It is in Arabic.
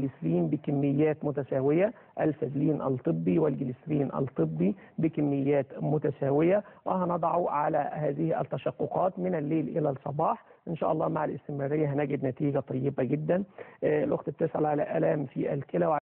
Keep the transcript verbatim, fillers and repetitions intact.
والجليسرين بكميات متساوية، الفازلين الطبي والجليسرين الطبي بكميات متساوية، وهنضعه على هذه التشققات من الليل إلى الصباح. إن شاء الله مع الاستمرارية هنجد نتيجة طيبة جدا. الأخت بتسأل على ألام في الكلى